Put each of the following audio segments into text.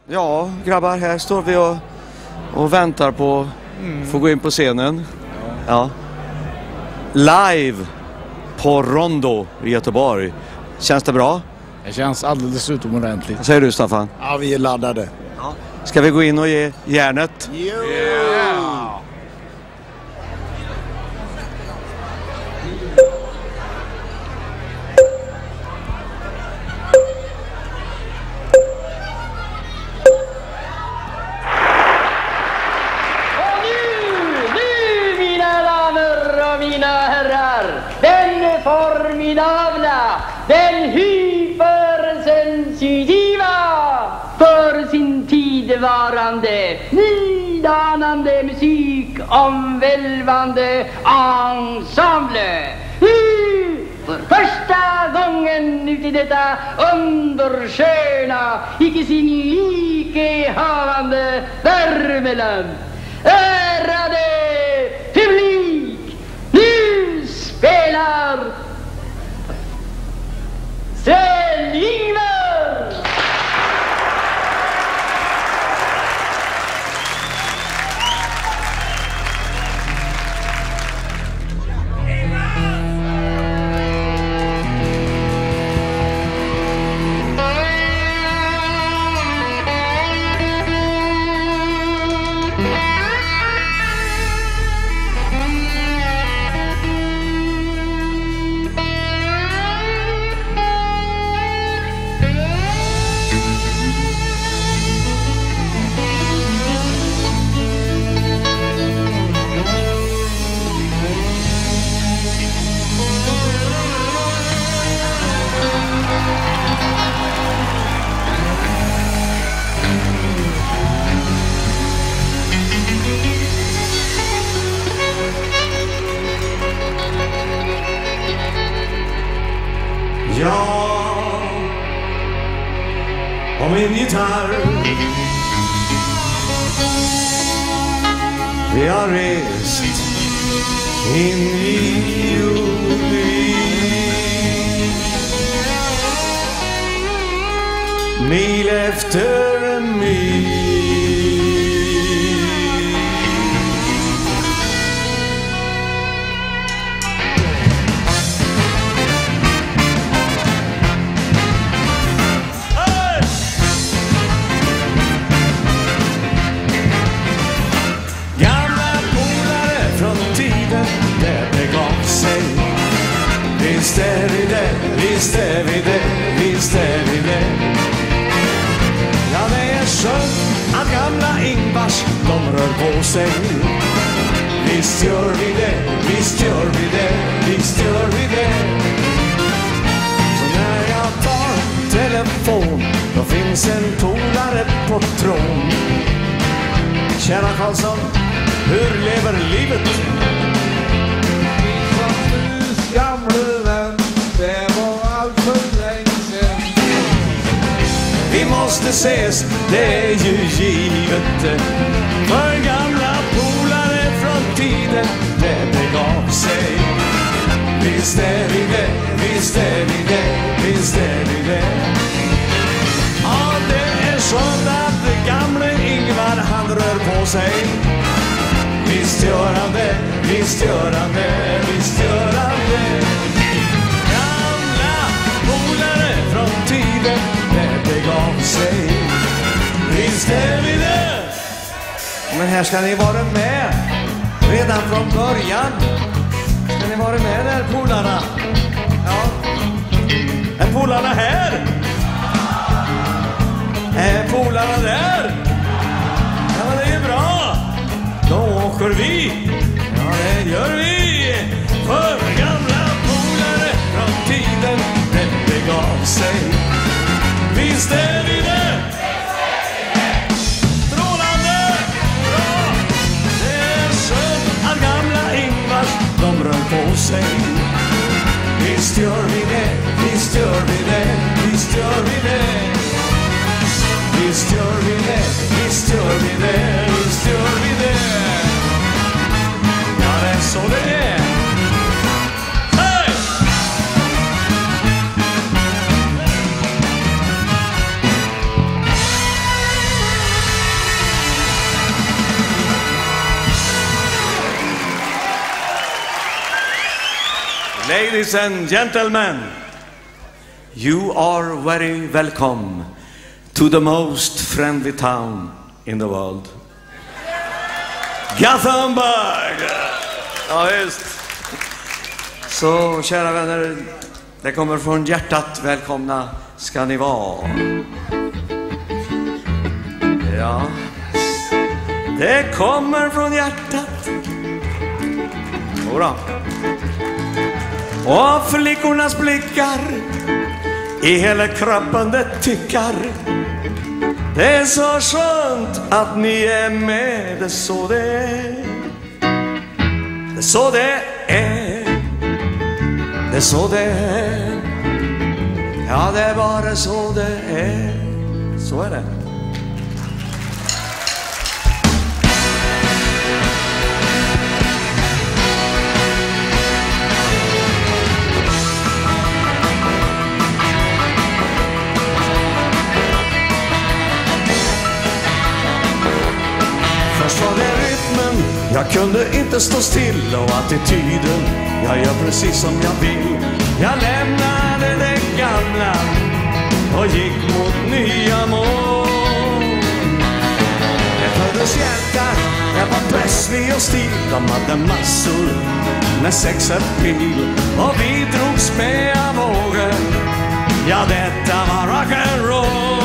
Ja, grabbar, här står vi och väntar på att få gå in på scenen. Ja. Live på Rondo i Göteborg. Känns det bra? Det känns alldeles utomordentligt. Vad säger du, Staffan? Ja, vi är laddade. Ja. Ska vi gå in och ge järnet? Yeah. Den formidabla, den hypersensitiva, för sin tidevarande, nydanande musik omvälvande ensemble. För första gången ut i detta undersköna, icke sin icke havande värmeland. Ärade publik, nu spelar Sven-Ingvar! Ja, och min gitarr. Vi har rest in i juli, mil efter mil. Visst är vi det, visst är vi det, visst är vi det. Ja, det är skönt att gamla Ingvars, de rör på sig. Visst gör vi det, visst gör vi det, visst gör vi det. Så när jag tar telefon, då finns en polare på tråd. Tjena Karlsson, hur lever livet? Vi måste ses, det är ju givet. För gamla polare från tiden, det begav sig. Visst är vi det, visst är vi det, visst är vi det. Ja, det är skönt att gamle Ingvar, han rör på sig. Visst gör han det, visst gör han det, visst gör han det. Gamla polare från tiden, det begav sig. Visst är vi det. Men här ska ni vara med redan från början. Ska ni vara med där, polarna? Ja. Är polarna här? Är polarna där? Ja, men det är bra. Då åker vi. Ja, det gör vi. För gamla polare från tiden, det begav sig. Visst är vi det. Strålande. Bra. Det är skönt att gamla Ingvars, de rör på sig. Visst gör vi det, visst gör vi det, visst gör vi det. Visst gör vi det, visst gör vi det, visst gör vi det. Ja, det är så det är. Hej! Ladies and gentlemen, you are very welcome to the most friendly town in the world. Gothenburg! Ja, just. Så, kära vänner, det kommer från hjärtat. Välkomna ska ni vara. Ja, det kommer från hjärtat. Jodå. Och flickornas blickar i hela kroppen det tyckar. Det är så skönt att ni är med. Det är så det är. Det är så det är. Det är så det är. Ja, det är bara så det är. Så är det. Först var det rytmen, jag kunde inte stå still. Och attityden, jag gör precis som jag vill. Jag lämnade det gamla och gick mot nya mål. Det föddes hjärtar, jag var plötslig och stil. De hade massor med sexappeal. Och vi drogs med av vågor. Ja, detta var rock'n'roll.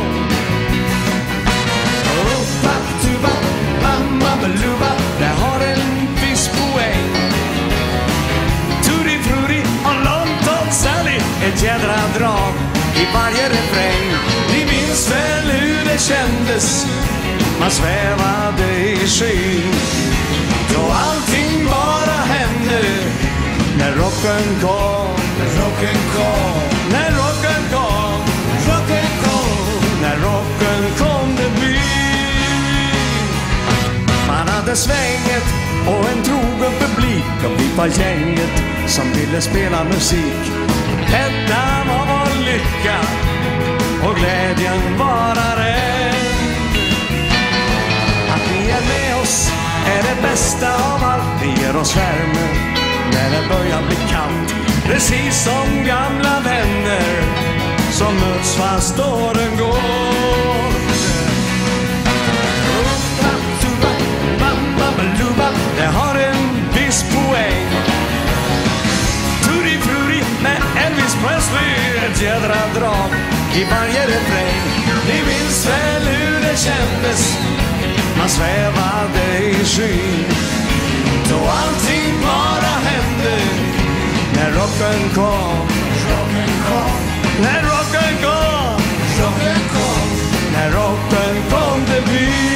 Baluba, det har en viss poäng. Tutti frutti och London Sally, ett jädra drag i varje refräng. Ni minns väl hur det kändes, man svävade i skyn. Då allting bara hände när rocken kom. När rocken kom. När rocken kom. Rocken kom. När rocken kom det blir. Man hade svänget och en trogen publik. Och vi var gänget som ville spela musik. Detta var vår lycka och glädjen varar. Att ni är med oss är det bästa av allt. Det ger oss värme när det börjar bli kallt. Precis som gamla vänner som möts fast åren går. Det har en viss poäng. Tutti frutti med Elvis Presley, ett jädra drag i varje refräng. Ni minns väl hur det kändes, man svävade i skyn. Då allting bara hände när rocken kom. När rocken kom. När rocken kom det blir.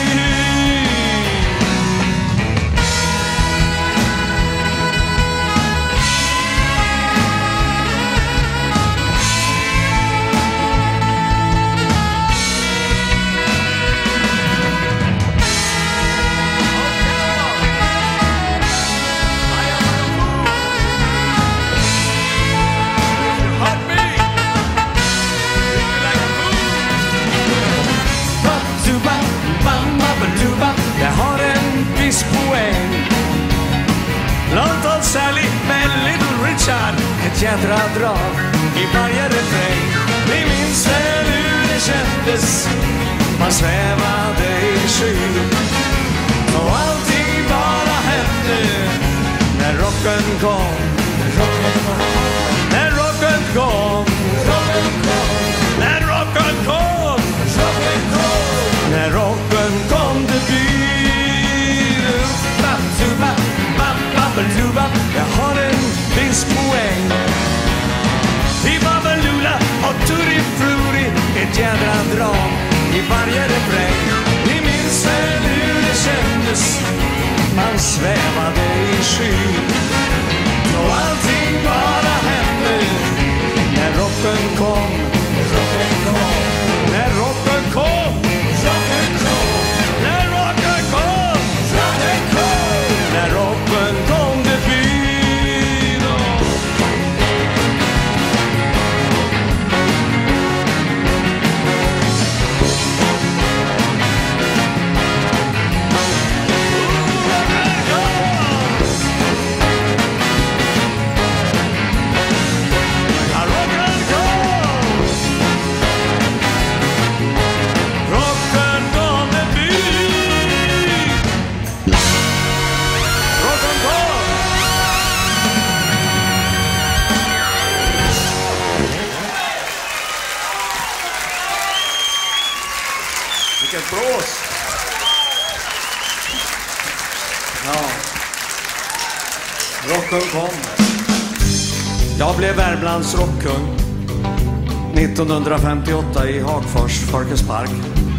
Det har en viss poäng. London Sally med Little Richard, ett jädra drag i varje refräng. Ni minns väl hur det kändes, man svävade i skyn. Och allting bara hände när rocken kom. När rocken kom. När rocken kom. När rocken kom det blir. Jag har en viss poäng. I Babalula och Tutti Frutti, ett jädra drag i varje refräng. Ni minns väl hur det kändes, man svävade i skyn. Och allting var Vilket blås! Ja. Rockung kom. Jag blev Värmlands rockkung 1958 i Hagfors Folkets Park.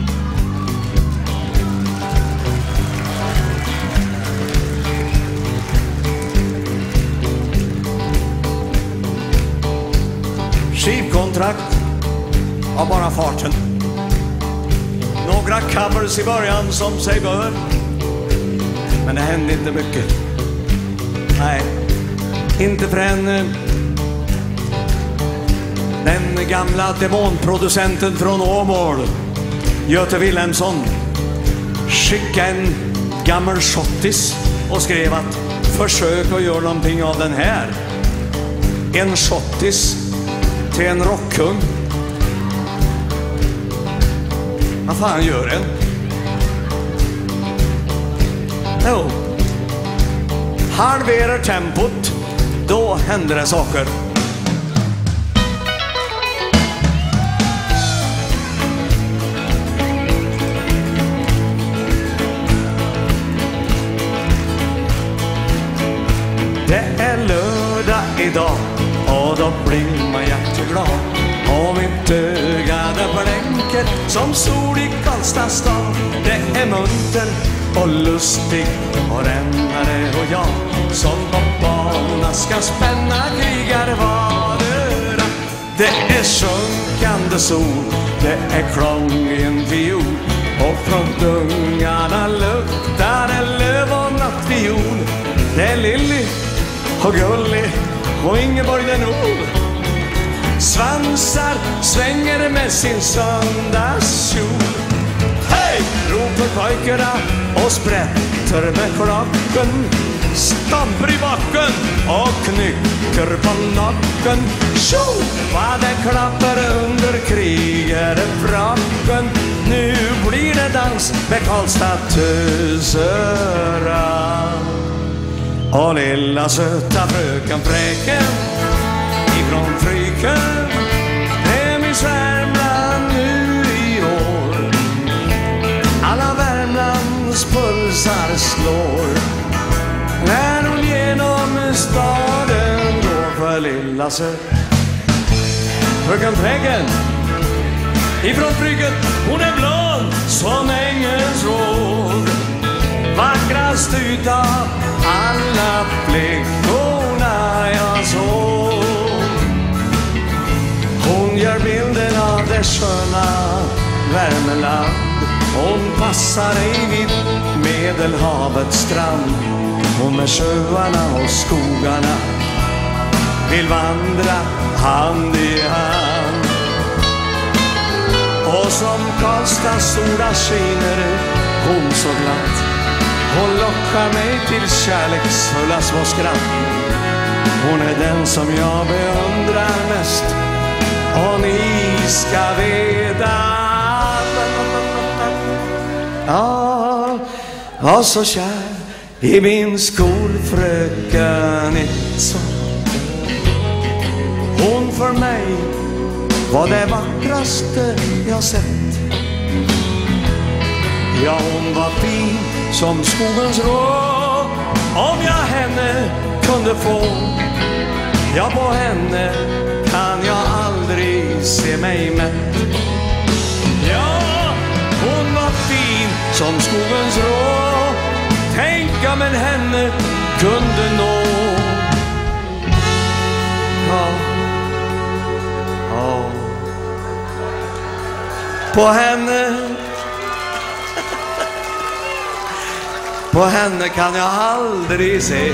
Skivkontrakt av bara farten. Några covers i början som sig bör. Men det hände inte mycket. Nej, inte förrän den gamla demonproducenten från Åmål, Göte Wilhelmsson, skickade en gammal schottis och skrev att försök att göra någonting av den här. En schottis till en rockkung. Vad fan gör en? Jo, halverar tempot, då händer det saker. Det är lördag idag och då blir man jätteglad. Och mitt öga där blänker som sol i Karlstad stad. Det är munter och lustig och rännare och jag som på bana ska spänna krigarvarorna. Det är sjunkande sol, det är klang i en fiol. Och från dungarna luktar det löv och nattviol. Det är Lilly och Gulli och Ingeborg den Nord. Svansar svänger med sin söndagskjol. Hej! Ropar pojkarna och sprätter med klacken. Stampar i backen och knycker på nacken. Tjo! Vad det klappar under krigarfracken. Nu blir det dans med Karlstad tösera. Och lilla söta fröken Fräken ifrån Fryken, det är min Värmland nu i år. Alla Värmlands pulsar slår när hon genom staden går. För lilla söta fröken Fräken ifrån Fryken, hon är blond som ängens råd. Vackrast utav alla flickorna jag såg. Hon gör bilden av det sköna Värmeland. Hon passar i vid Medelhavets strand. Hon med sjöarna och skogarna vill vandra hand i hand. Och som Karlstads sola skiner hon så glatt. Hon lockar mig till kärleksfulla små skratt. Hon är den som jag beundrar mest. Och ni ska veta. Ja, var så kär i min skolfröken Nilsson. Hon för mig var det vackraste jag sett. Ja, hon var fin som skogens rå. Om jag henne kunde få, ja, på henne kan jag aldrig se mig mätt. Ja, hon var fin som skogens rå. Tänk om en henne kunde nå. Ja, ja, på henne kan jag aldrig se.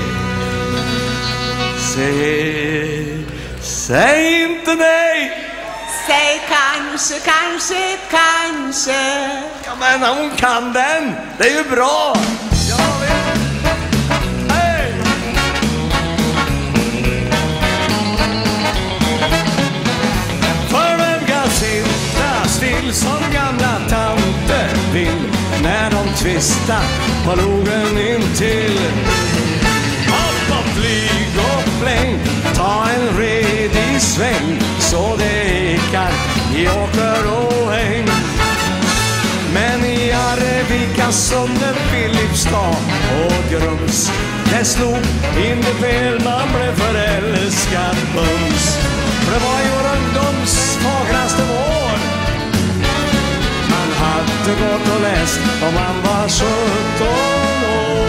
Säg inte nej. Säg kanske, kanske, kanske. Ja, men hon kan den. Det är ju bra. Jag vet. Hej! För vem kan sitta still som gamla tanter vill när de tvistar på logen intill. Hopp och flyg och fläng, ta en redig sväng så det ekar i åker och häng. Men Lukas under Filipstad och Grums. Det slog in i fel, man blev förälskad bums. För det var ju vår ungdoms fagraste år. Man hade gått och läst om man var 17 år.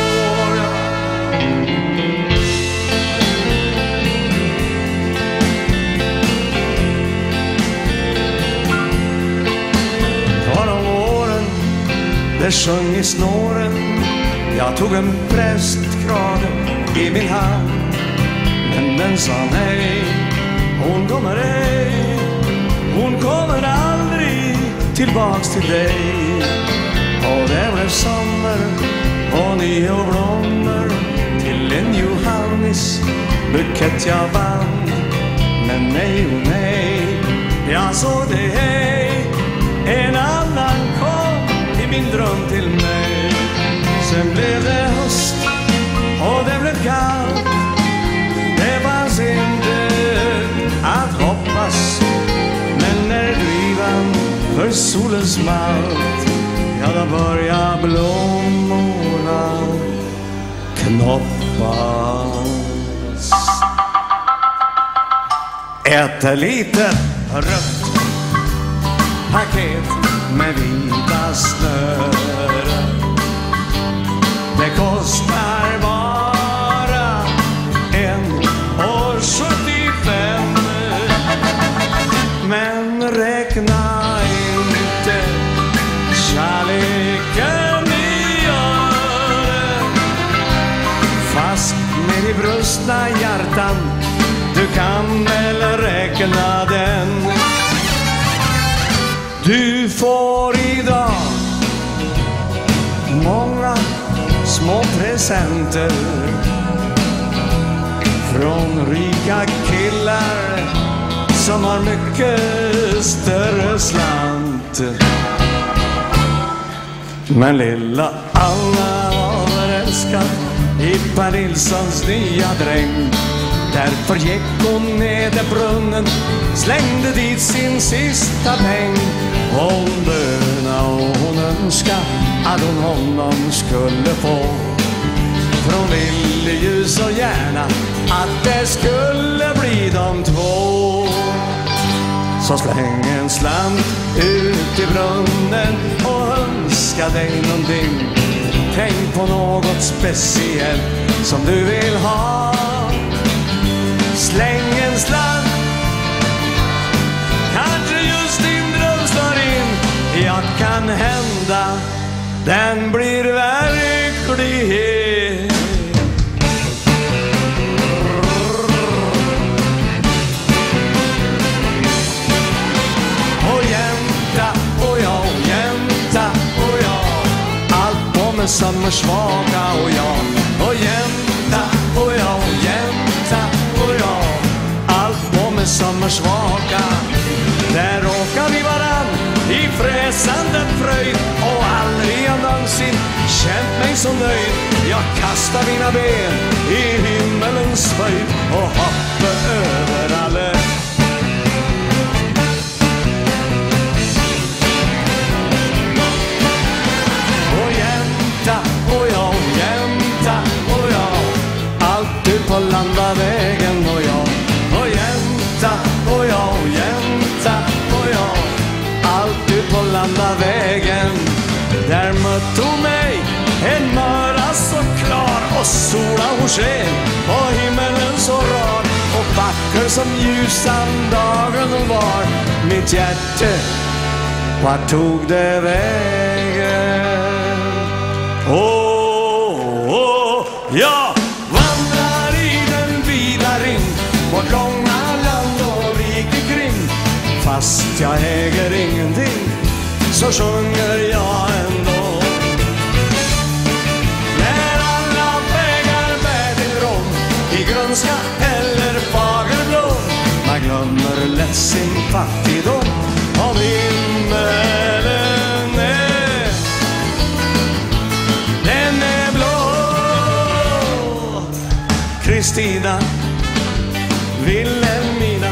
Det sjöng i snåren. Jag tog en prästkrage i min hand, men den sa nej. Hon kommer ej, hon kommer aldrig tillbaks till dig. Och det blev sommar och ny och blommor till en Johannes bukett jag vann. Men nej och nej, jag såg det ej. En annan kom i min dröm till mig. Sen blev det höst och det blev kallt. Det fanns inte att hoppas. Men när drivan för solens malt, ja då börjar blommorna knoppas. Ett litet rött paket med vita snören. Det kostar bara 1,75. Men räkna inte kärleken i ören. Fast med i brustna hjärtan, du kan väl räkna den. Du får idag många små presenter från rika killar som har mycket större slant. Men lilla Anna var förälskad i Per Nilssons nya dräng. Därför gick hon ner till brunnen, slängde dit sin sista peng. Hon böna och hon önska att hon honom skulle få. För hon ville ju så gärna att det skulle bli de två. Så släng en slant ut i brunnen och önska dig någonting. Tänk på något speciellt som du vill ha. Släng en slant, kanske just din dröm slår in. Ja, kan hända den blir verklighet. Och jänta, och jag, och jänta, och jag. Allt på med sommarsvaga, och jag. Och jänta, och jag, och jänta, och jag. Allt på med sommarsvaga. Där råkar vi varann i fräsande fröjd. Och aldrig jag någonsin känt mig så nöjd. Jag kastar mina ben i himmelens höjd och hoppar över alla. Och jänta, och jag, och jänta, och jag. Alltid på landavägen, och jag. Och jänta, och jag, och jänta, och jag. Alltid på landavägen. Där mötte hon mig, en möra så klar. Och sola hon sken, och himmelen så rar. Och vacker som ljusan dagen hon var. Mitt hjärta, vart tog det vägen? Jag vandrar i den vida ring, vårt långa land och rike kring. Fast jag äger ingenting, så sjunger jag ändå. När alla vägar bär till Rom, i grönska eller fagerblom. Man glömmer lätt sin fattigdom, om himmelen är, den är blå. Kristina, Wilhelmina,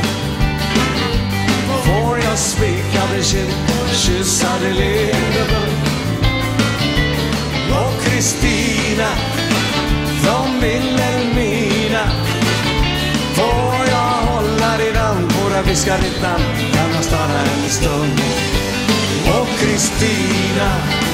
får jag svika dig kind, kyssa dig lindebund. ska ryttan kan man stanna en stund. Och Kristina,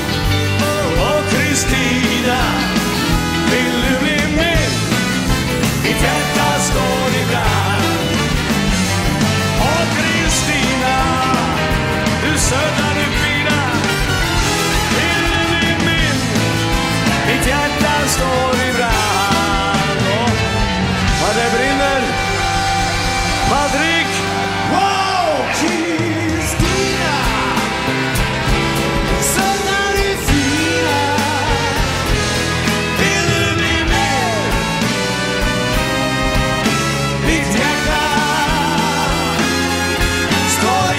vill du bli min? Mitt hjärta står i brand. Och Kristina, du söta, du fina, vill du bli min? Mitt hjärta står i brand. Och vad det brinner, Patrik. Wow, Kristina, söta, du fina, vill du bli min? Mitt hjärta står i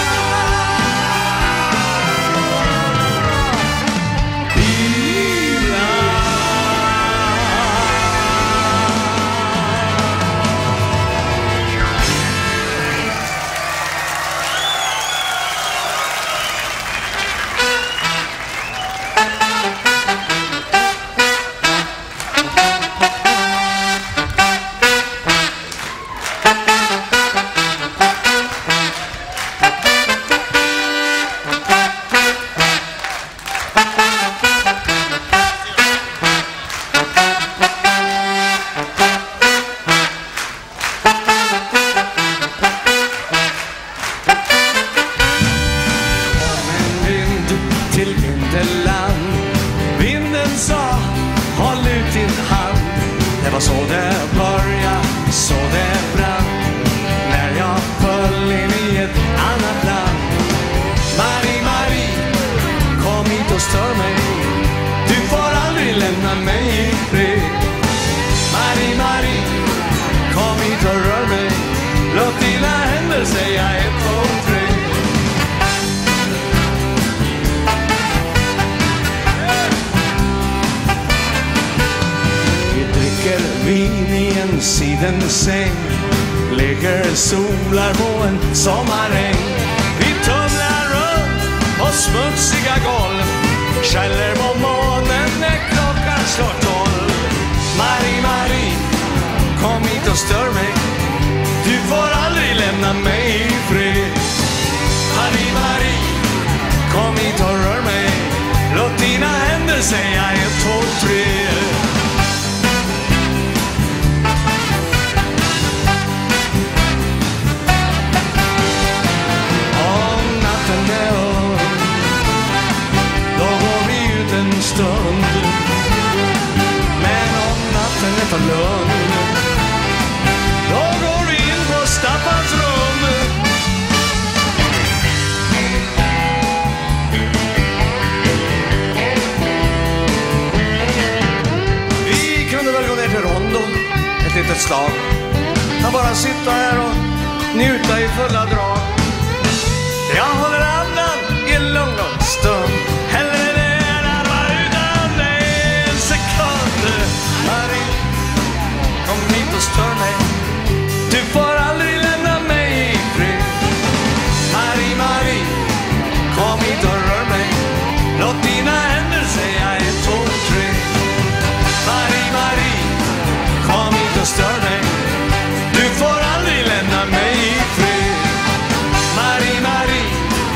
till Vinterland. Vinden sa, håll ut din hand. Det var så det började, så det brann. När jag föll in i ett annat land. Marie, Marie, kom hit och stör mig. Du får aldrig lämna mig i fred. Marie, Marie, kom hit och rör mig. Låt dina händer säga 1, 2, 3. Vin i en sidensäng, ligger solar på en sommaräng. Vi tumlar runt på smutsiga golv, skäller på månen när klockan slår 12. Marie, Marie, kom hit och stör mig. Du får aldrig lämna mig i fred. Marie, Marie, kom hit och rör mig. Låt dina händer säga 1, 2, 3. Stund. Men om natten är för lugn, då går vi in på Staffans rum. Vi kunde väl gå ner till Rondo ett litet slag. Jag bara sitta här och njuta i fulla drag. Jag håller andan i en lugn och stund. Hellre det. Marie, kom hit och stör mig. Du får aldrig lämna mig i fred. Marie, Marie, kom hit och rör mig. Låt dina händer säga 1, 2, 3. Marie, Marie, kom hit och stör mig. Du får aldrig lämna mig i fred. Marie, Marie,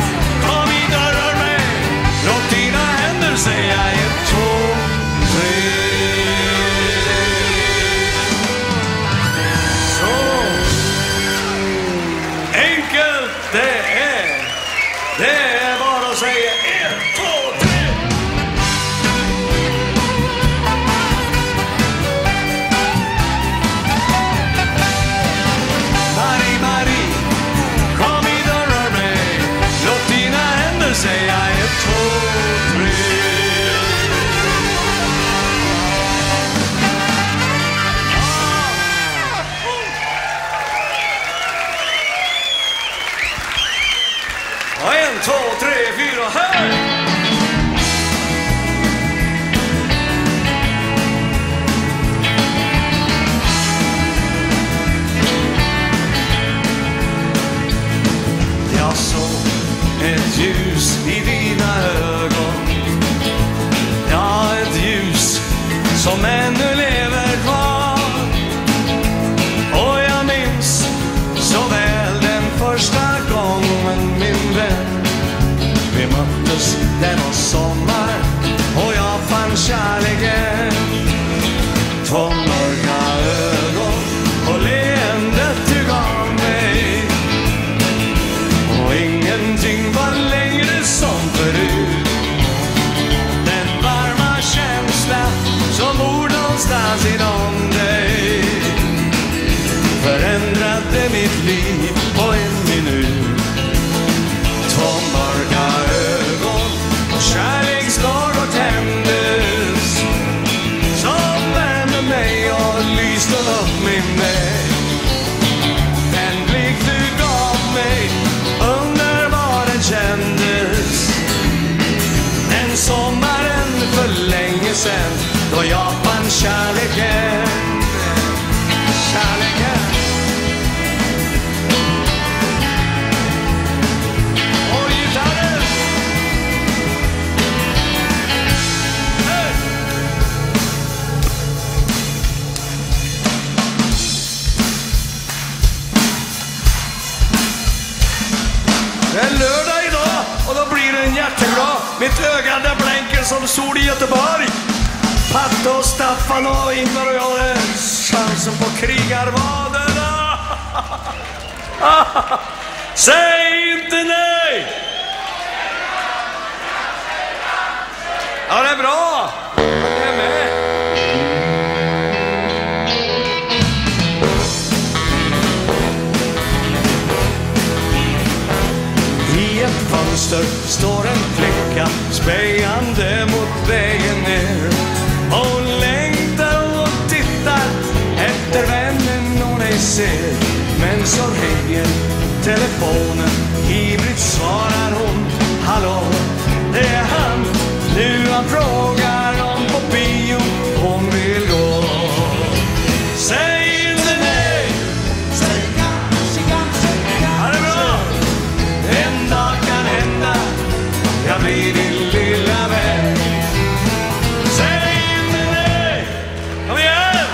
då Japan kärleken. Kärleken. Och gitarren. Hey. Det är lördag idag och då blir det en jätteglad. Mitt öga där blänker som sol i Göteborg. Patte och Staffan och Ingvar och jag har chansen på krigarvaderna. Säg inte nej! Ja, det är bra. Jag är med. I ett fönster står en flicka spejande mot vägen ner. Hon längtar och tittar efter vännen hon ej ser. Men så ringer telefonen, ivrigt svarar hon. Hallå, det är han. Nu han frågar om på bio hon vill gå. Säg inte nej. Säg kanske, kanske, kanske. Ja, det är bra. En dag kan hända, jag blir din lilla vän. Säg inte nej. Kom igen.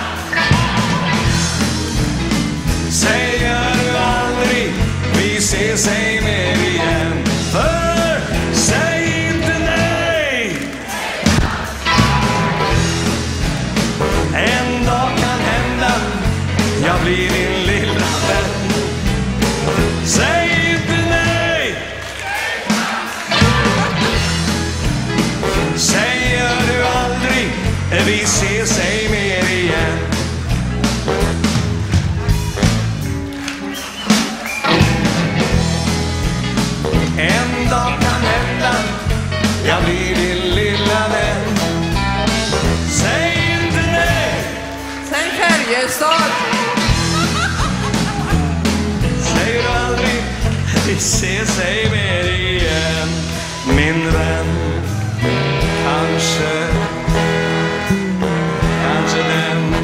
Säger du aldrig, vi ses ej mer igen. För säg inte nej. En dag kan hända, jag blir din lilla vän. Säg inte nej. Säger du aldrig, vi ses ej mer igen. En dag kan hända, jag blir din lilla vän. Säg inte nej. Säg Färjestad. Säger du aldrig, vi ses ej mer igen. Min vän, kanske, kanske den.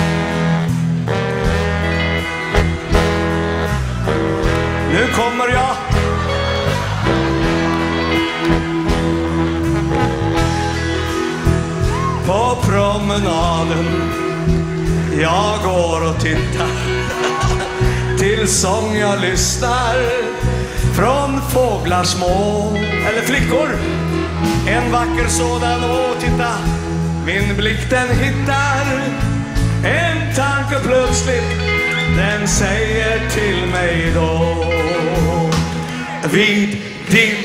Nu kommer jag. På promenaden jag går och tittar. Till sång jag lyssnar. Från fåglar små eller flickor. En vacker sådan, och titta. Min blick den hittar en tanke plötsligt. Den säger till mig då. Vid din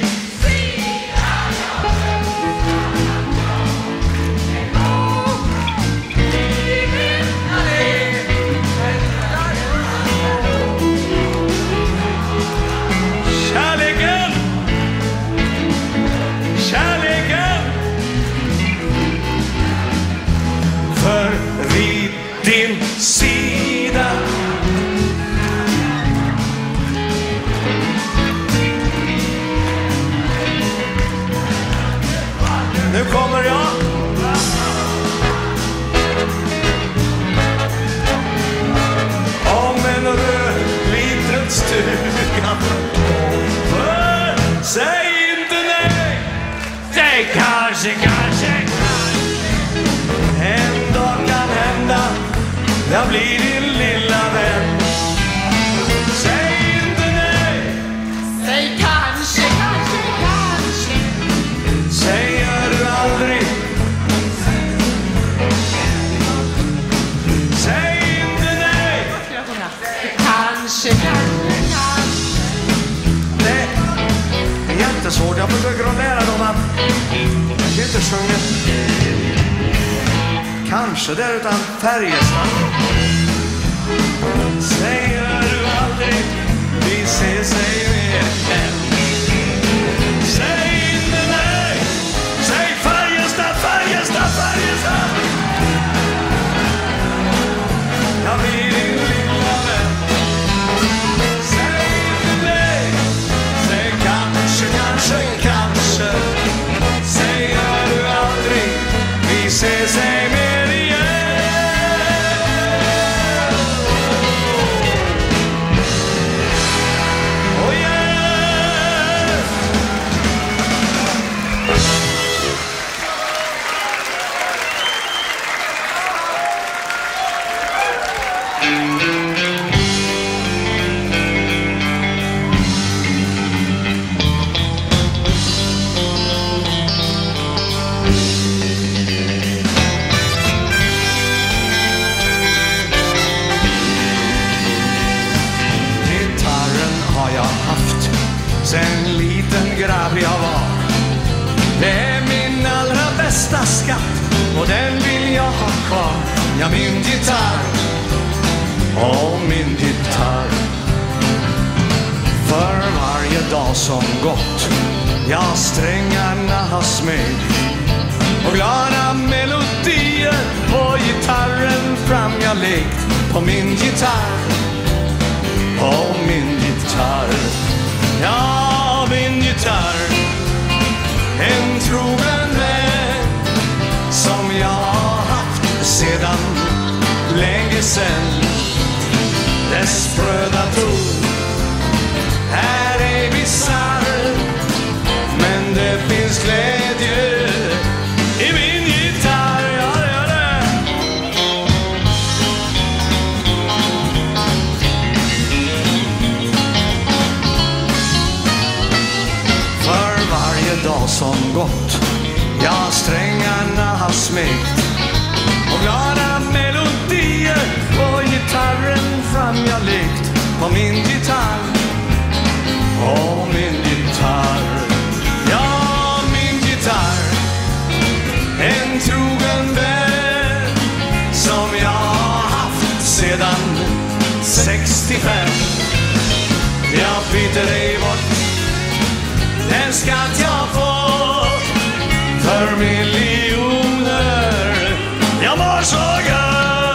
din sida. Nu kommer jag. Om en röd liten stuga. Säg inte nej. Säg kanske, kanske. En dag kan hända, jag blir din lilla vän. Säg inte nej. Säg kanske, kanske, kanske. Säger du aldrig. Säg inte nej. Kanske, kanske, kanske. Det är jättesvårt, jag försöker att lära dem att jag kan inte sjunga kanske där utan Färjestad. Säger du aldrig, vi ses ej mer än. Säg inte nej. Säg Färjestad, Färjestad, Färjestad. Jag blir din lilla vän. Säg inte nej. Säg kanske, kanske, kanske. Säger du aldrig, vi ses ej mer. kvar. Ja, min gitarr och min gitarr. För varje dag som gått, ja, strängarna har smekt och glada melodier på gitarren fram jag lekt. På min gitarr, på min gitarr. Ja, min gitarr, en trogen vän som jag har haft sedan länge sen. Dess spröda ton är ej bisarr, men det finns glädje i min gitarr. Ja, det gör det. För varje dag som gått, ja, strängarna har smekt och glada melodier på gitarren fram jag lekt. På min gitarr, på min gitarr. Ja, min gitarr, en trogen vän som jag har haft sedan 65. Jag byter ej bort den skatt jag får för miljoner. Jag mår så gött.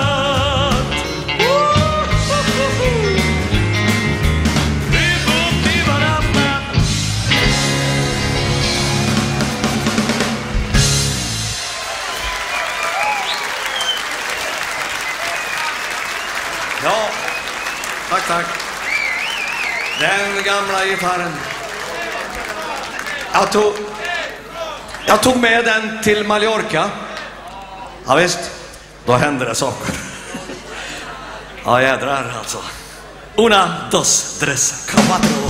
Ja, tack. Den gamla gitarren. Jag tog med den till Mallorca. Ja visst, då hände det saker. Ja jädrar alltså. Una, dos, tres, cuatro.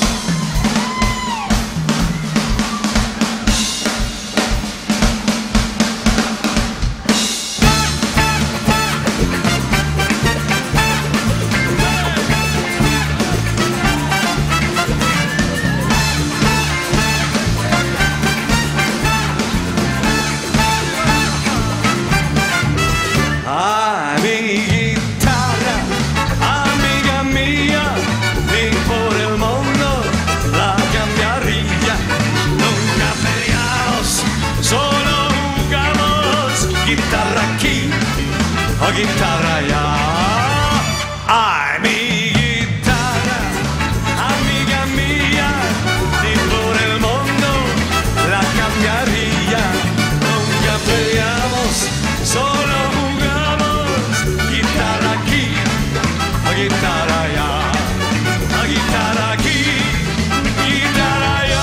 Guitarra, ja. Ay, mi guitarra, amiga mía, ni por el mundo la cambiaría. Nunca peleamos, solo jugamos. Guitarra aquí, guitarra allá. Guitarra aquí, guitarra allá.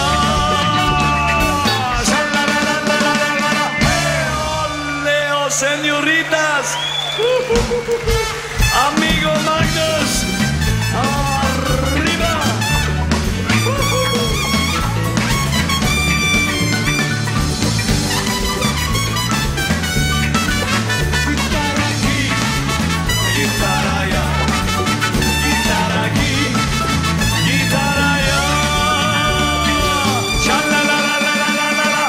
Leo, señoritas. Amigo Magnus, arriba. Guitarra aquí, guitarra allá. Guitarra aquí, guitarra allá. Cha-la-la-la-la-la-la-la.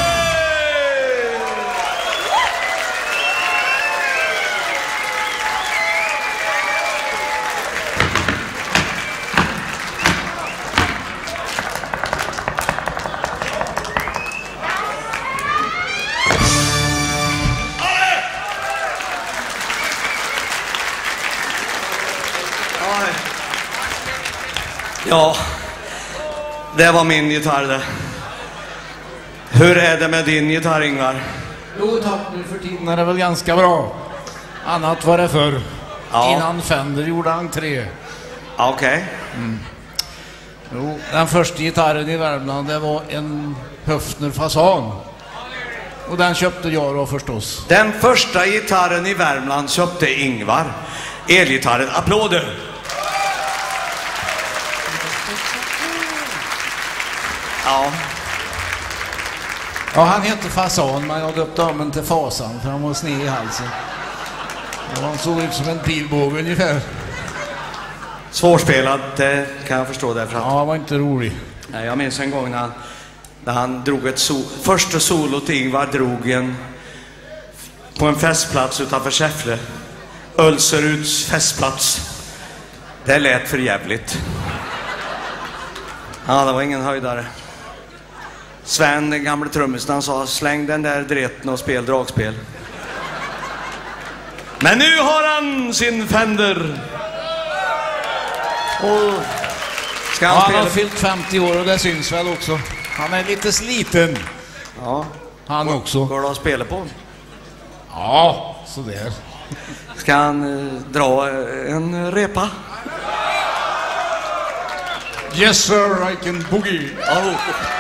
Ja, det var min gitarr det. Hur är det med din gitarr, Ingvar? Jo tack, nu för tiden är det väl ganska bra. Annat var det förr. Ja. Innan Fender gjorde entré. Okej. Jo, den första gitarren i Värmland, det var en Höfner Fasan. Och den köpte jag då förstås. Den första gitarren i Värmland köpte Ingvar. Elgitarren, applåder. Ja. Ja, han hette Fasan, men jag döpte om den till Fasan för han var sned i halsen. Han såg ut som en pilbåge ungefär. Svårspelad, det kan jag förstå därför att... Ja, han var inte rolig. Nej, jag minns en gång när han drog ett första solot Ingvar drog på en festplats utanför Säffle. Ölseruds festplats. Det lät för jävligt. Ja, det var ingen höjdare. Sven, den gamla trummisen, han sa släng den där dreten och spel dragspel. Men nu har han sin Fender. Och ska han, han har fyllt 50 år och det syns väl också. Han är lite sliten. Ja. Han också. Går det att spela på? Ja, så där. Ska han dra en repa? Yes sir, I can boogie. Oh.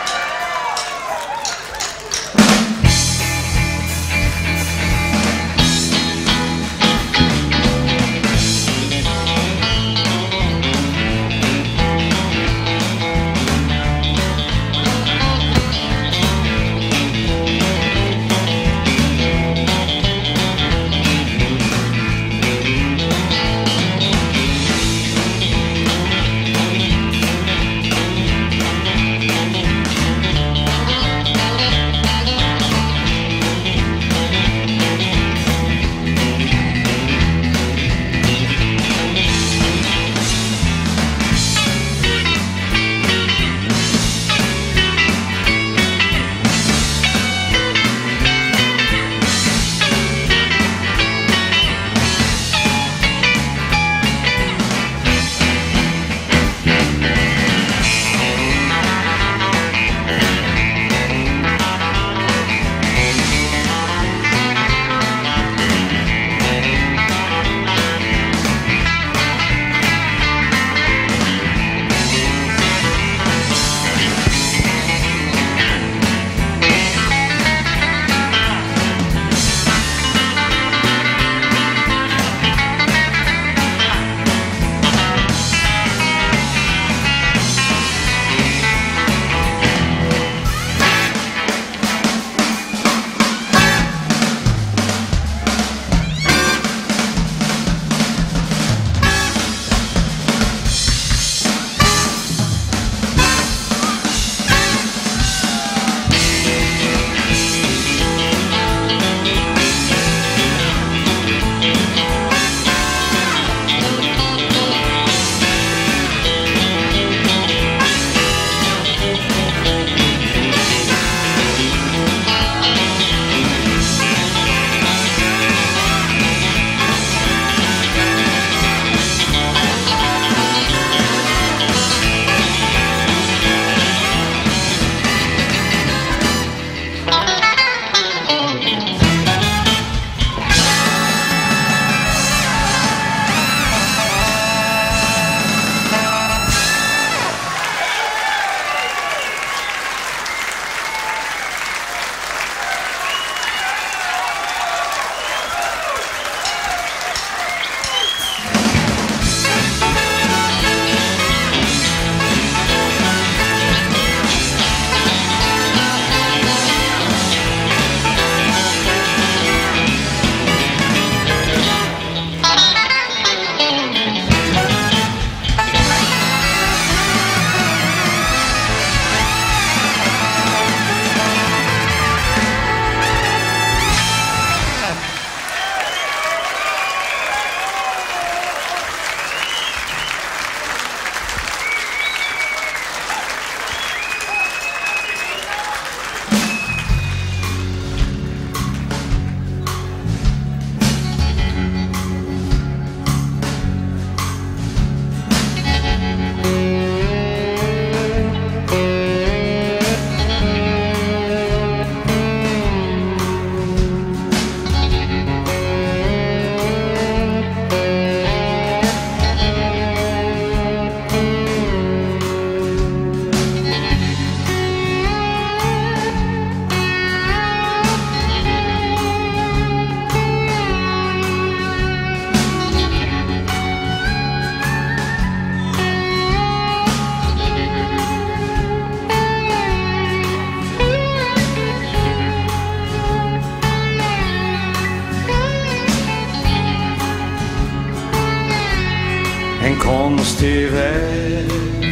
en konstig väg.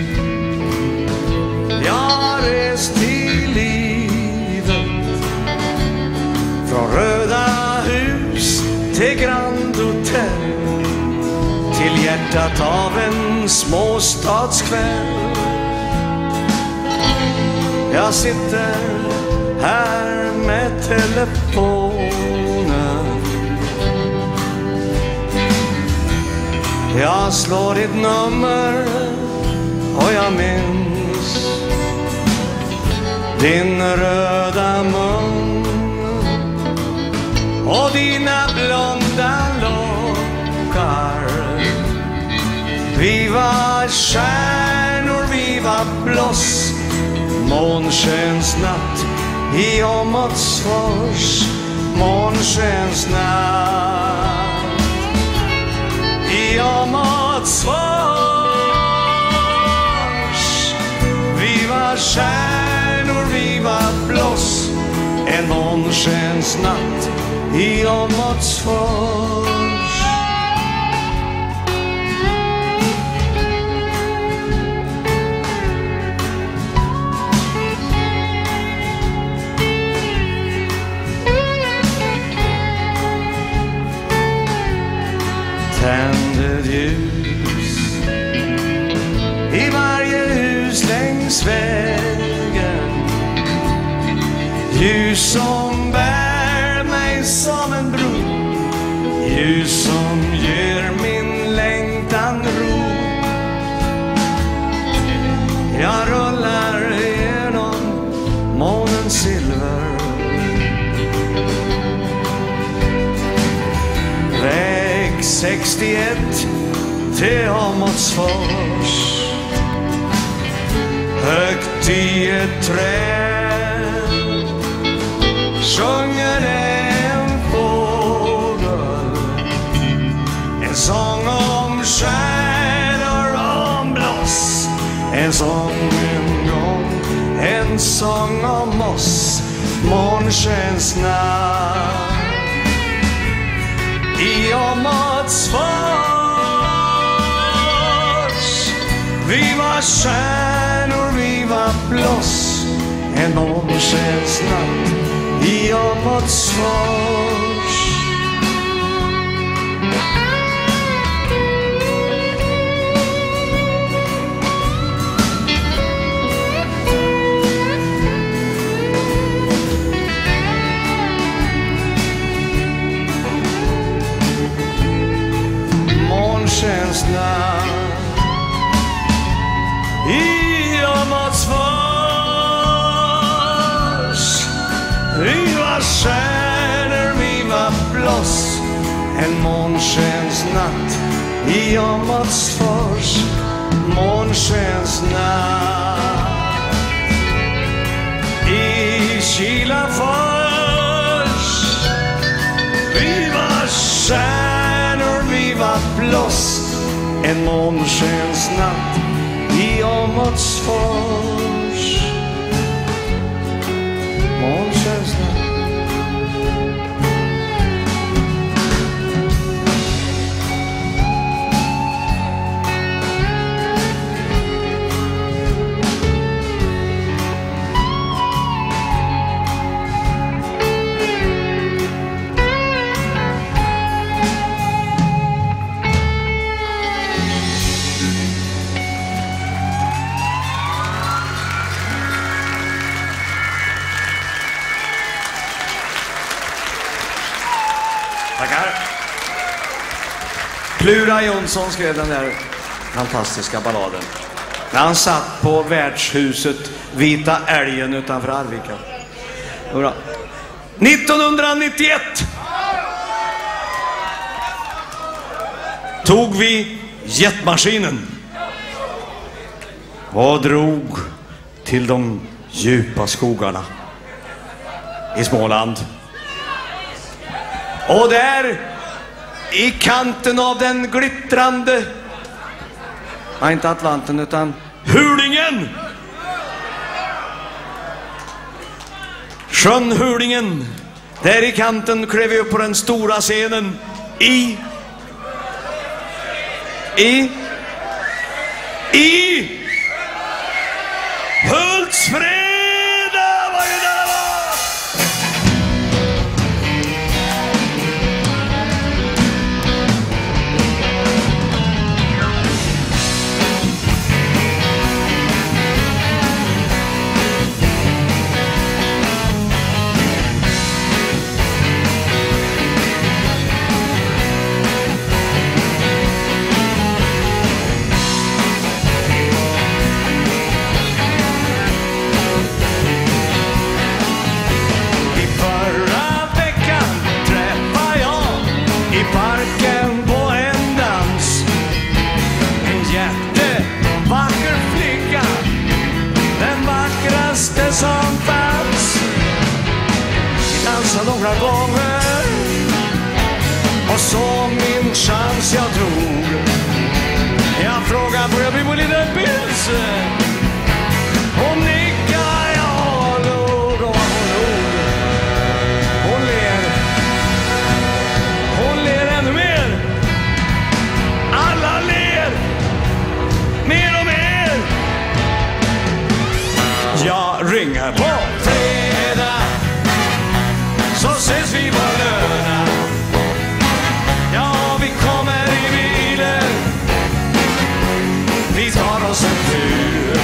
Jag rest till livet från Röda hus till Grand Hotel, till hjärtat av en småstadskväll. Jag sitter här med telefonen, jag slår ditt nummer och jag minns din röda mun och dina blonda lockar. Vi var stjärnor, vi var bloss, månskens natt i Åmotsfors, månskens natt i Åmotsfors. Vi var stjärnor, vi var bloss, en månskens natt i Åmotsfors. Tände ljus i varje hus längs vägen, ljus som bär mig som en bro, ljus som ger min längtan ro. Jag rullar igenom månens silver, väg 61 till Åmotsfors. Högt i ett träd sjunger en fågel en sång om stjärnor och om bloss, en sång en gång, en sång om oss, månskens natt i Åmotsfors. Vi var stjärnor, vi var bloss, en månskens natt i Åmotsfors. Månskens natt i Åmotsfors. Vi var stjärnor, vi var bloss, en månskens natt i Åmotsfors, månskens natt i Kilafors. Vi var stjärnor, vi var bloss, en månskens natt i Åmotsfors, månskens natt. Tackar. Plura Jonsson skrev den där fantastiska balladen när han satt på värdshuset Vita älgen utanför Arvika. 1991 tog vi jetmaskinen och drog till de djupa skogarna i Småland. Och där i kanten av den glittrande, nej inte Atlanten utan Hulingen, sjön Hulingen, där i kanten klev vi upp på den stora scenen i Hultsfreda var ju där det var. dansa några gånger och så min chans jag drog. Jag frågar börjar bli på lite bils. Hon nickar, jag låg och hon låg. Hon ler ännu mer. Alla ler mer och mer. Jag ringer på fredag, så ses vi på lördag. Ja, vi kommer i bilen, vi tar oss en tur.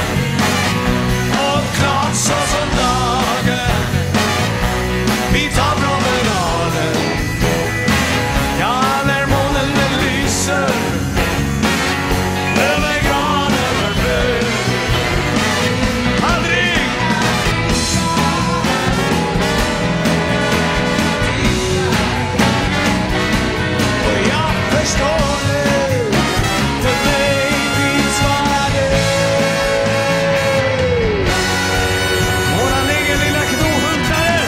Och klart så som dagen, vi tar promenaden. Ja, när månen den lyser över gran, över blö. Aldrig och jag förstår det, för mig finns vara det. Våran egen lilla knohunkare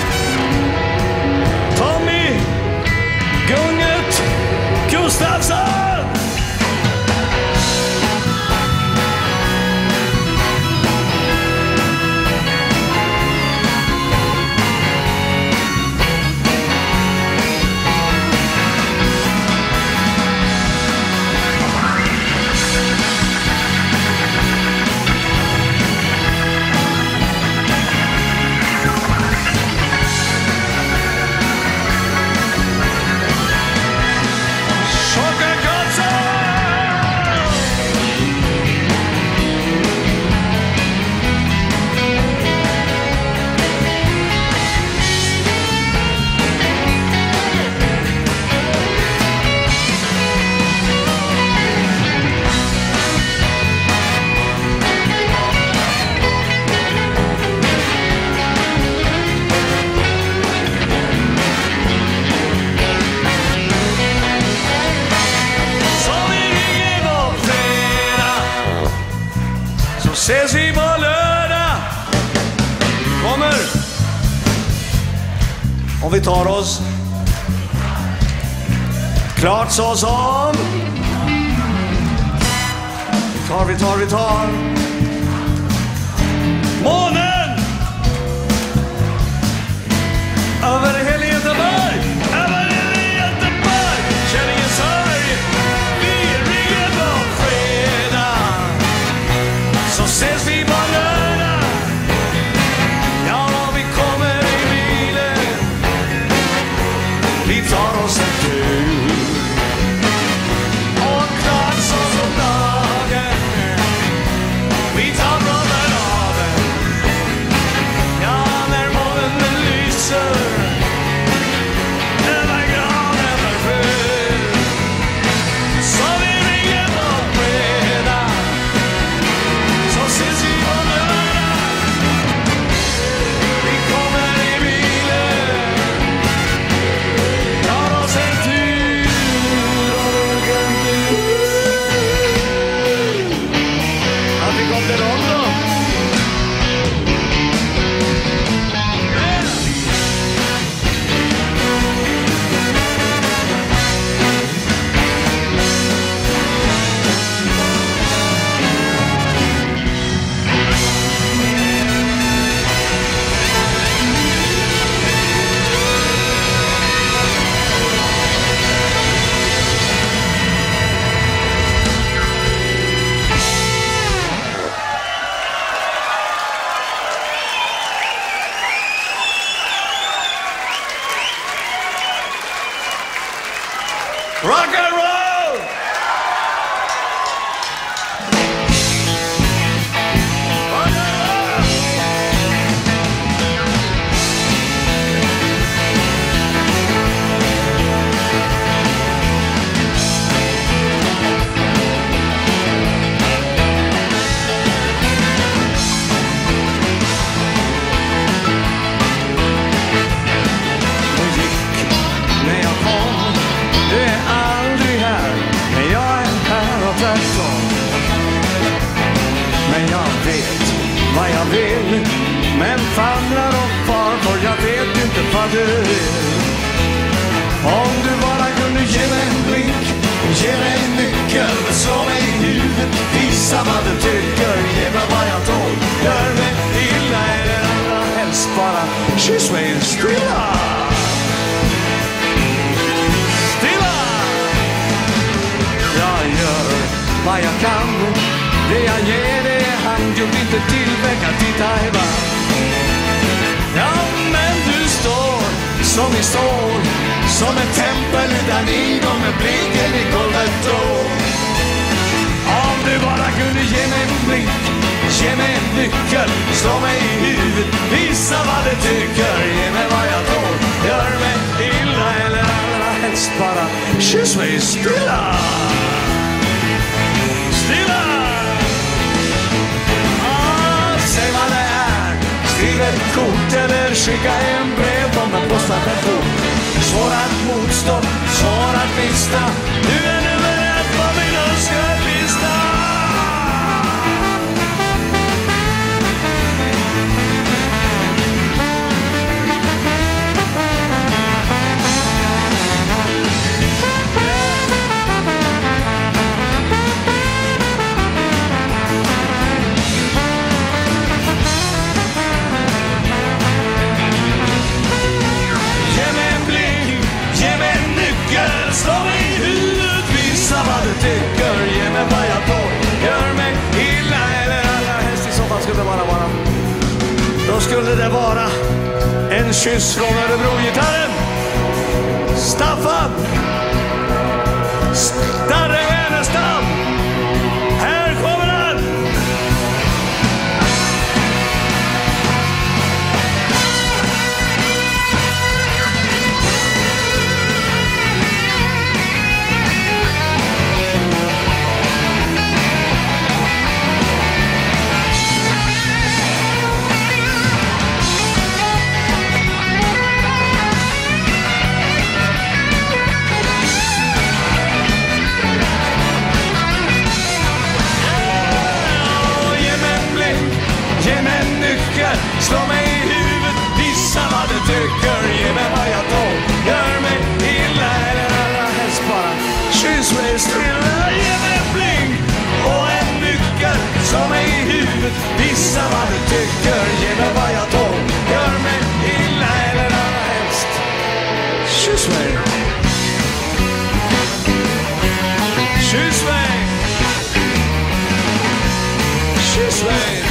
Tommy Gunget Gustafsson. Tjocka Karlsson! Så vi ringer på fredag, så ses vi på lördag. Kommer och vi tar oss klart så som vi tar månen över hela Göteborg, över hela Göteborg. Känner ingen sorg, vi ringer på fredag, så ses vi på lördag. Ja, vi kommer i bilen, vi tar oss en tur. Och klart så som dagen, vi tar promenaden. Ja, när månen den lyser över gran, över sjö. Så vi ringer på fredag, så ses vi på lördag. Vi kommer i bilen, tar oss en tur och en tur. Att vi kom till London. Rock and roll! Rock and roll! Och gick när jag kom, det är aldrig inte vad du vill. Om du bara kunde ge mig en blink, ge mig en nyckel, slå mig i huvudet, visa vad du tycker, ge mig vad jag tål, gör mig illa eller allra helst bara kyss mig stilla. Stilla! Jag gör vad jag kan, det jag ger det är handgjort, inte tillverkat i Taiwan. Ja, men du står som i stål, som ett tempel utan inom med blicken i golvet då. Om du bara kunde ge mig en blink, ge mig en nyckel, slå mig i huvudet, visa vad du tycker, ge mig vad jag tål, gör mig illa eller allra helst bara kyss mig stilla. Stilla! Säg vad det är, skriv ett kort eller skicka en brev om en poststation. Svår att motstå, svår att mista, du är nummer ett på min önskelista. Slå mig i huvudet, visa vad du tycker, ge mig vad jag tål, gör mig illa eller allra helst i så fall skulle det bara vara. Då skulle det vara en kyss från Örebro-gitarren. Staffan Starre Wärnestam. Här kommer han. Slå mig i huvudet, visa vad du tycker, ge mig vad jag tål, gör mig illa eller allra helst bara kyss mig stilla. Ge mig en blink och en nyckel, slå mig i huvudet, visa vad du tycker, ge mig vad jag tål, gör mig illa eller allra helst kyss mig. Kyss mig. Kyss mig.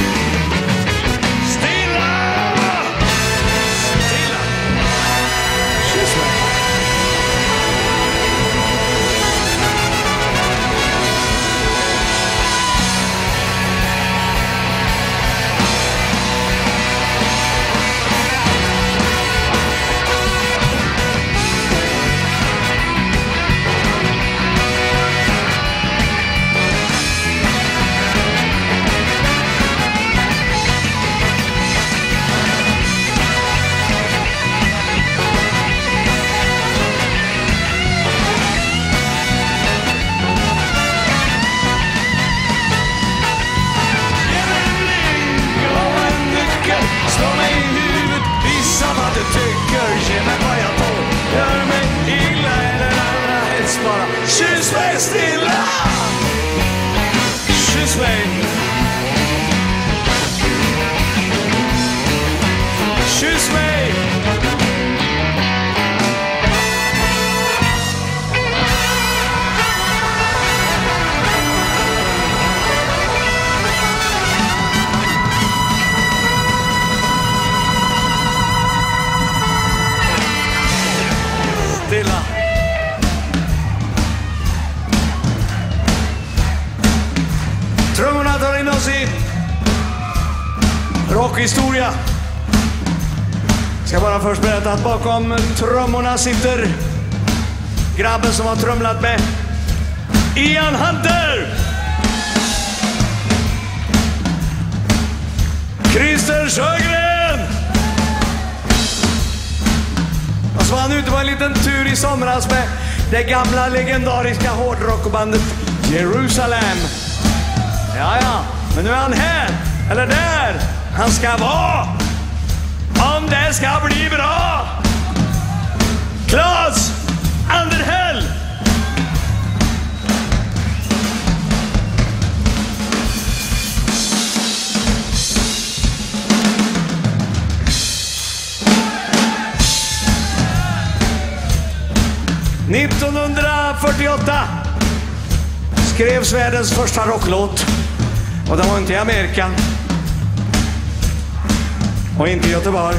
Kyss mig stilla. Kyss mig. Kyss mig. Stilla. Trummorna tar in oss i rockhistoria. Ska bara först berätta att bakom trummorna sitter grabben som har trumlat med Ian Hunter, Christer Sjögren. Och så var han ute på en liten tur i somras med det gamla legendariska hårdrockbandet Jerusalem. Ja, men nu är han här, eller där han ska vara, om det ska bli bra. 1948 skrevs världens första rocklåt. Och den var inte i Amerika. Och inte i Göteborg.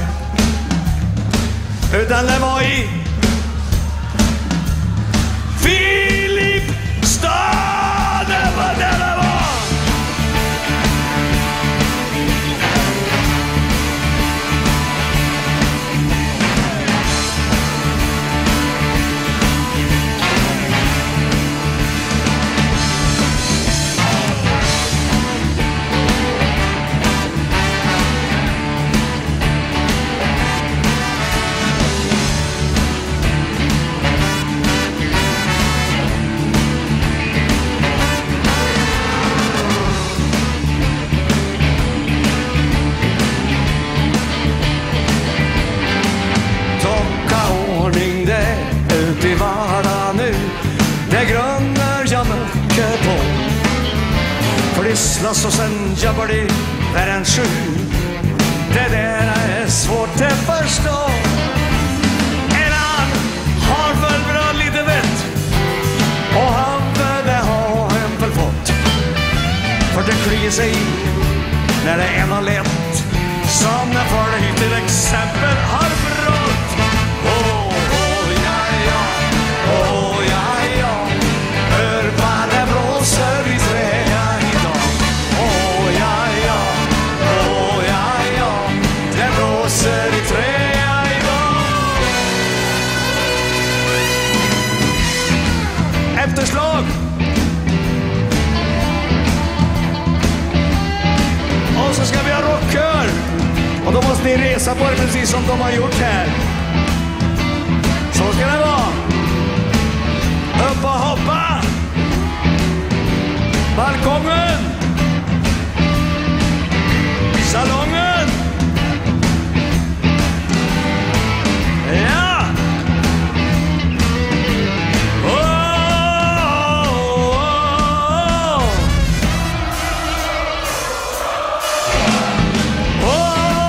Utan den var i Filipstad. Det var där det var. Och sen jobbar de värre än 7. Det där är svårt att förstå. En annan har väl bra lite vett. Och han det har en väl fått. För det kryr sig när det är något lätt. Som när för det till exempel har brott. Oh, ja, ja. Oh, ja, ja. Hör vad det blåser i trä. I träa idag. Efterslag. Och så ska vi ha rockkör. Och då måste ni resa på det precis som de har gjort här. Så ska det vara. Upp och hoppa. Balkongen. Salongen. Ja! Oh, oh, oh. Oh, oh,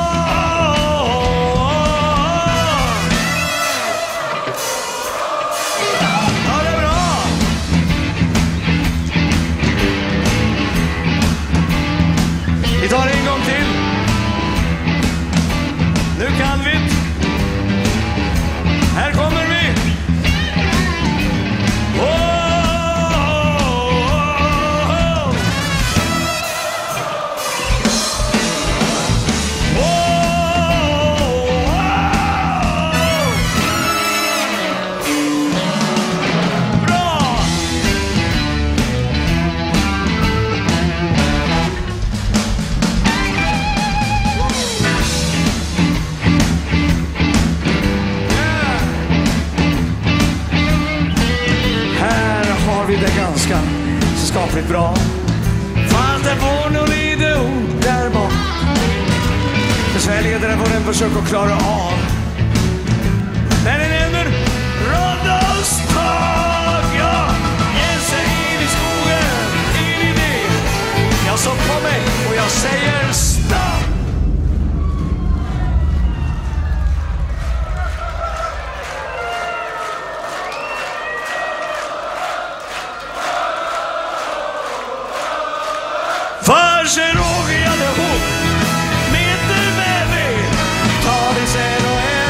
oh. Ja, det är bra! Vi tar det en gång till. Nu kan vi. Här kommer vi! Oh, oh, oh. Oh, oh. Bra! Det är ganska skapligt bra. Fast det får nog lite ord där bak. Besvärligheter får den försöka att klara av. När det nämner Rådhustorg, ja, ger sig in i skogen, ingen idé. Jag så på mig och jag säger stopp. För sig råg jag det ihop. Meter med mig. Ta det sen och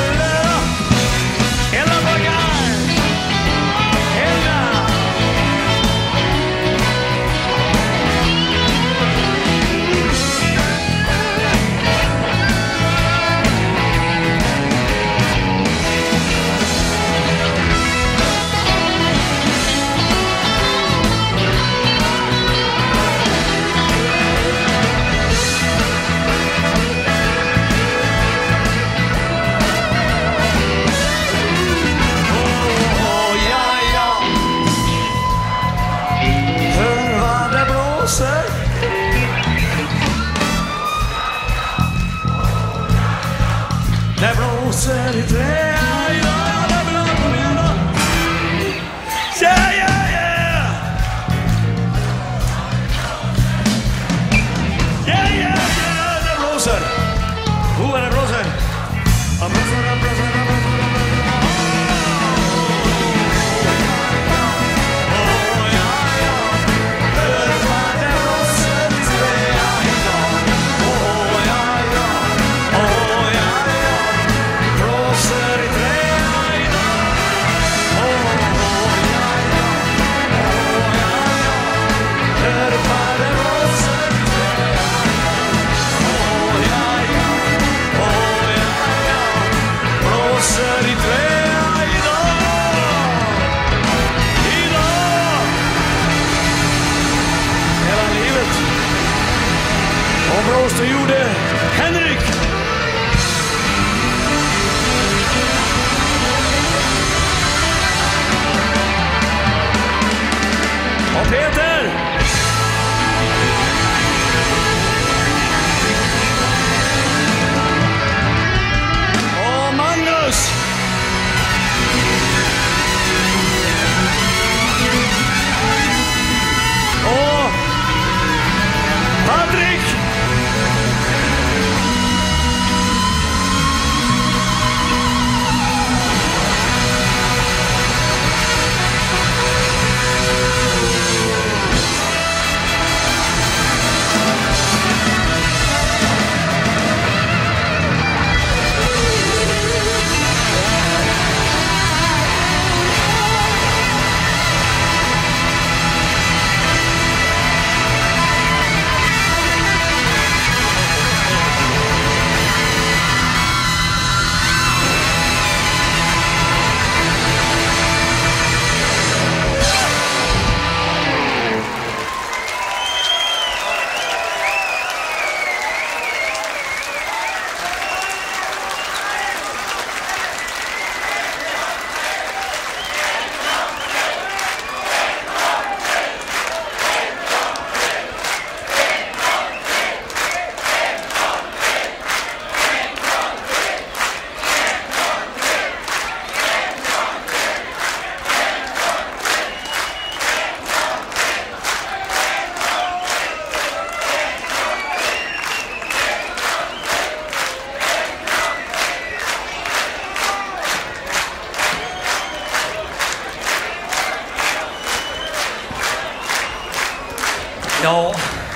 Ja.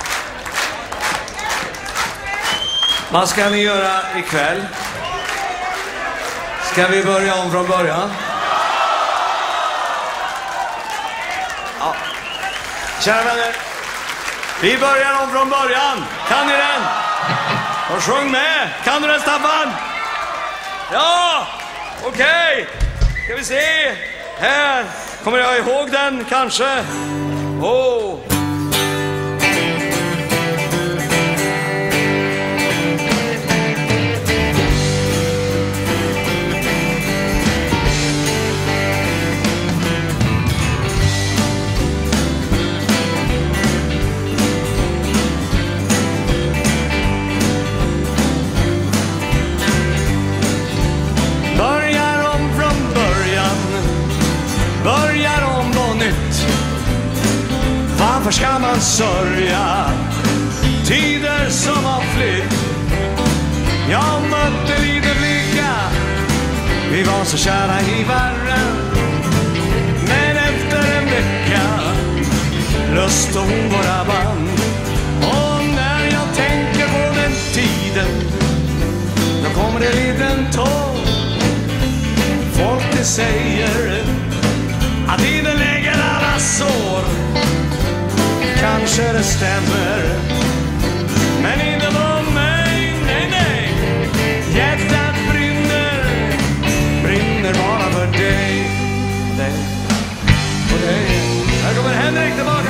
Vad ska ni göra ikväll? Ska vi börja om från början? Ja. Kära vänner, vi börjar om från början. Kan ni den? Och sjung med. Kan du den, Staffan? Ja, okej. Ska vi se. Här. Kommer jag ihåg den kanske? Åh. Varför ska man sörja tider som har flytt? Jag mötte lite lycka, vi var så kära i varandra. Men efter en vecka löste hon våra band. Och när jag tänker på den tiden, då kommer det liten tår. Folk det säger att tiden lägger alla sår. Kanske det stämmer, men inte på mig, nej, nej. Hjärtat brinner bara för dig. Dig och dig. Här kommer Henrik tillbaka.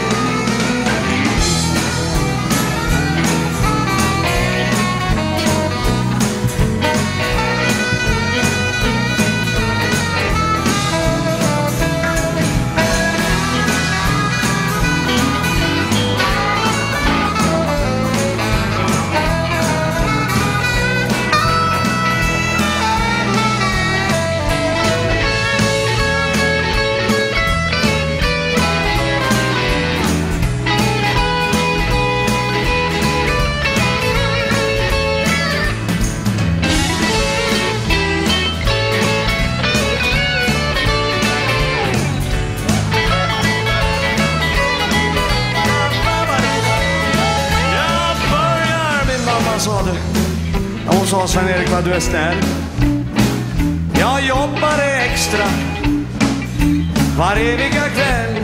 Hon sa, Sven-Erik, vad du är snäll. Jag jobbade extra var eviga kväll.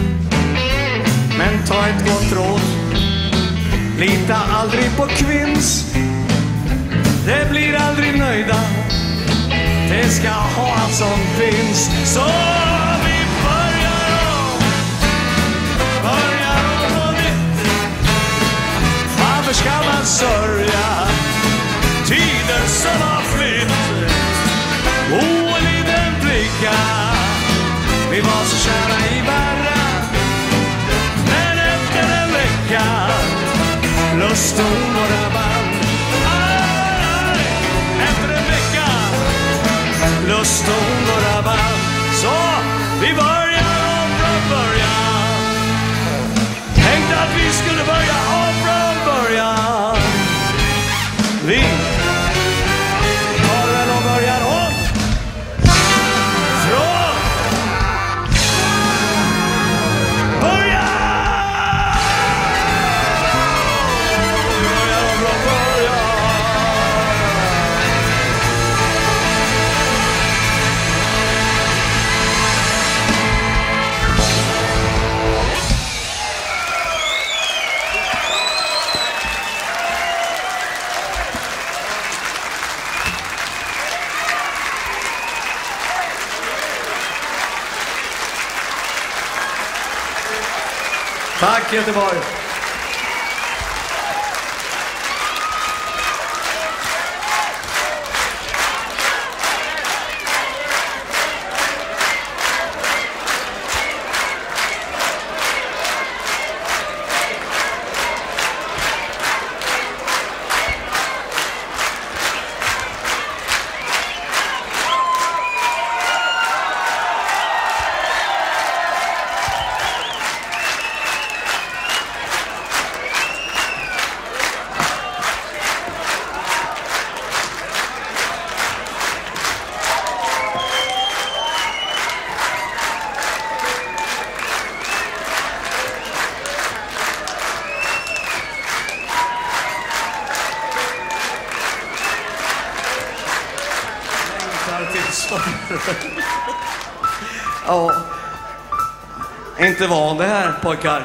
Men ta ett gott råd, lita aldrig på kvinns. Det blir aldrig nöjda, det ska ha allt som finns. Så vi börjar om på nytt. Varför ska man sörja tider som har flytt? En liten flicka, vi var så kära i varandra. Men efter en vecka löste hon våra band. Efter en vecka löste hon våra band. Så vi börjar om från början. Tänkte att vi skulle börja om från början. Vi tar väl och börjar om från början. Börjar om från början. Tack Göteborg. Ja. Inte van det här, pojkar.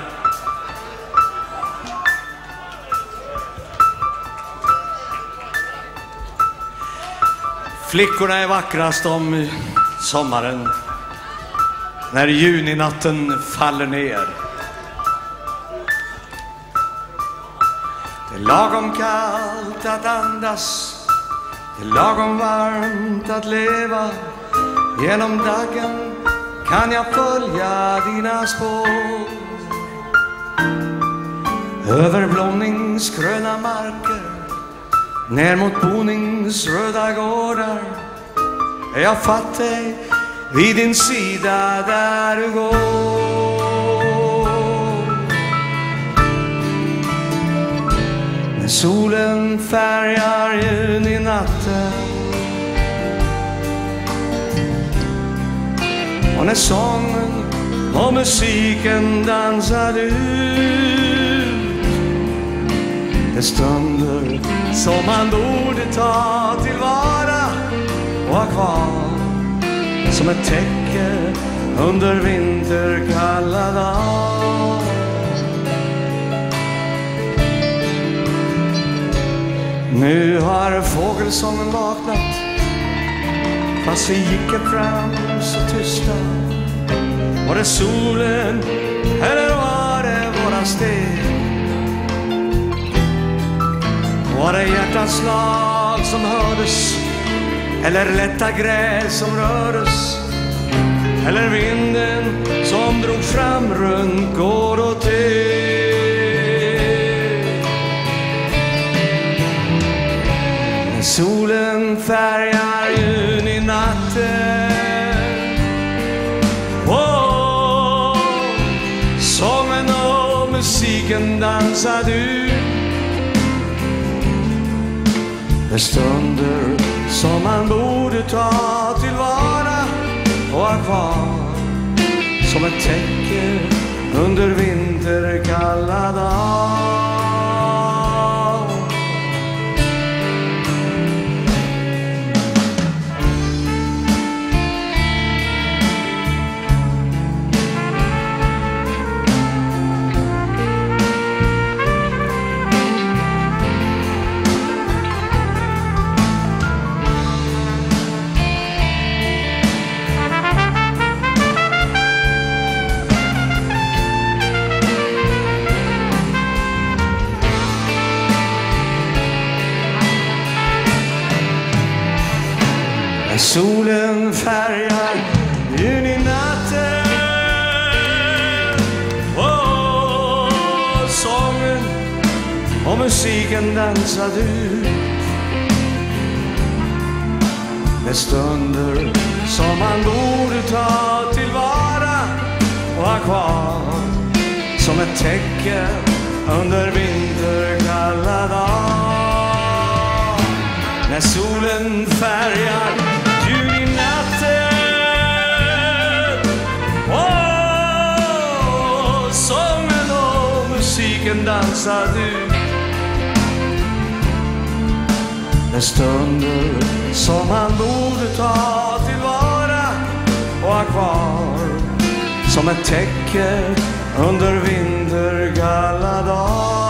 Flickorna är vackrast om sommaren, när juninatten faller ner. Det är lagom kallt att andas, det är lagom varmt att leva. Genom dagen kan jag följa dina spår, över blomningsgröna marker, ner mot boningsröda gårdar. Jag fatt dig vid din sida där du går. När solen färgar juninatten och när sången och musiken dansar ut, det stunder som man borde ta tillvara och ha kvar som ett täcke under vinterkalla dagar. Nu har fågelsången vaknat, fast vi gick fram så tysta. Var det solen eller var det våra steg? Var det hjärtaslag som hördes, eller lätta gräs som rördes, eller vinden som drog fram runt gård och teg? När solen färgar juninatten, oh, sången och musiken dansar ut. Det stunder som man borde ta tillvara och ha kvar som ett täcke under vinterkalla dagar. När solen färgar juninatten, oh, sången och musiken dansar ut. Det stunder som man borde ta tillvara och ha kvar som ett täcke under vinterkalla dagar. När solen färgar sången och musiken dansar ut. Det stunder som man borde ta tillvara och ha kvar som ett täcke under vinterkalla dagar.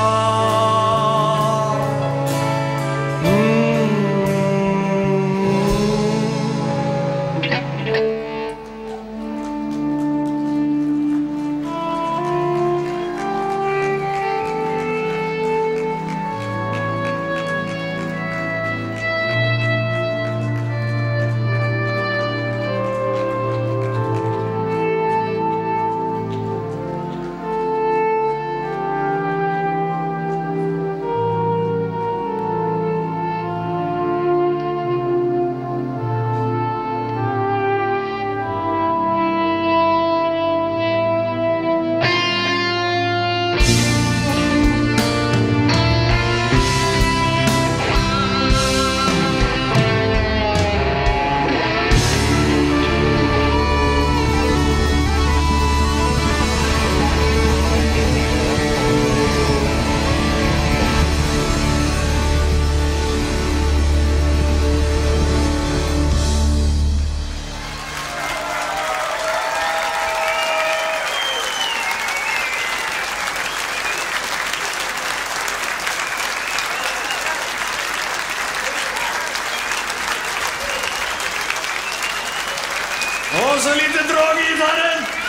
Och så lite drag i gitarren.